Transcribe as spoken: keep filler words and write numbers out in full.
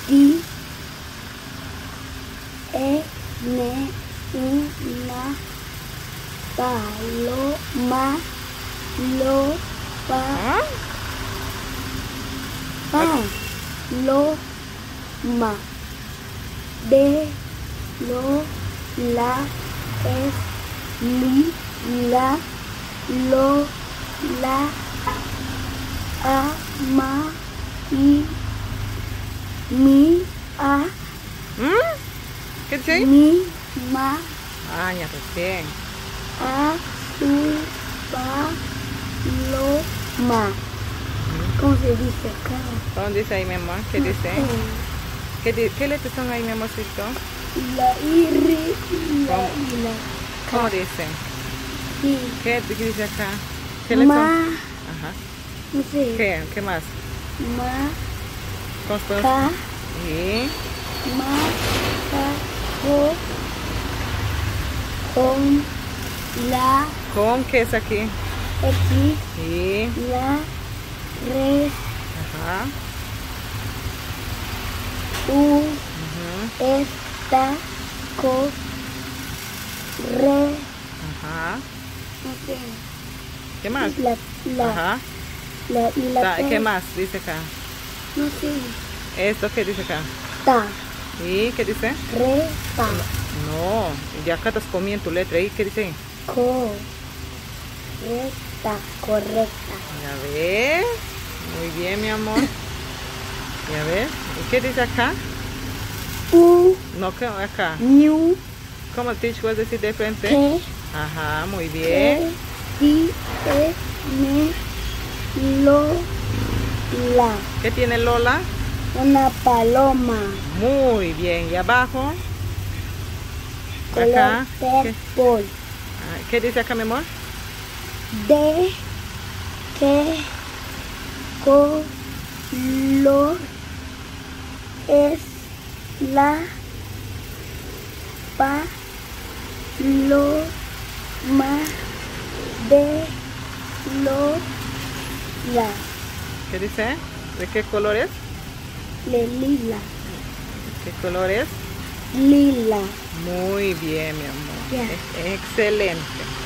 Tiene una paloma. Lopa. ¿Ah? Paloma. De lo la es lila. Lo la ama y mi a ¿Mm? ¿Qué dice ahí? mi ma Ah, ya recién. a su paloma. ¿Cómo se dice acá? ¿Dónde dice ahí, mi amor? ¿Qué No dice? sé. ¿Qué, di ¿Qué letras son ahí, mi amorcito? La ir y la ¿Cómo? y la ¿Cómo ca. dice? Sí. ¿Qué, ¿Qué dice acá? ¿Qué letras Ma, son? Ajá. no sé. ¿Qué? ¿Qué más? Ma, ¿Cómo se ca, ¿Y? ma, ca, co, con, la, ¿Con qué es aquí? x, ¿Y? la, res, Ajá. u, Ujú. esta, co, re, Ajá. no sé. ¿Qué más? La, la, Ajá. la, y la Ta- P, ¿Qué más dice acá? no sé. ¿Esto qué dice acá? Ta, ¿Y qué dice? re, ta, No, ya acá estás comiendo tu letra. ¿Y qué dice? co, recta, correcta. Ya ves. Muy bien, mi amor. Ya ves. ¿Y qué dice acá? U, No, ¿qué? Acá. ñu, ¿Cómo teach vas a decir de frente? que, Ajá, muy que, bien. ti, e, me, lo, la. ¿Qué tiene Lola? Una paloma. Muy bien. ¿Y abajo? Color Acá. ¿Qué, purple. ah, ¿qué dice acá, mi amor? De, que, color es la paloma de Lola. ¿Qué dice? ¿De qué color es? De lila. ¿Qué color es? Lila. Muy bien, mi amor. Ya. Ex- Excelente.